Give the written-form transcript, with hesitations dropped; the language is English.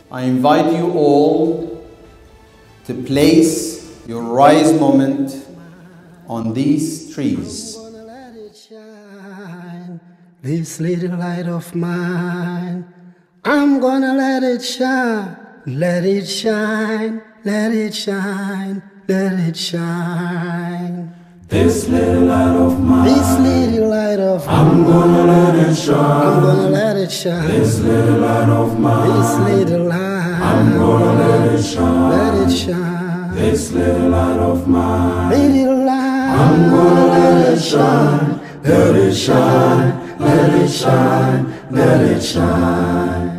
I invite you all to place your rise moment on these trees. I'm gonna let it shine, this little light of mine. I'm gonna let it shine, let it shine, let it shine, let it shine. This little light of mine, this little light of mine, I'm gonna let it shine. I'm gonna let it shine. This little light of mine, this little light, I'm gonna let it shine. Let it shine. This little light of mine, little light, I'm gonna let it shine. Let it shine, let it shine, let it shine.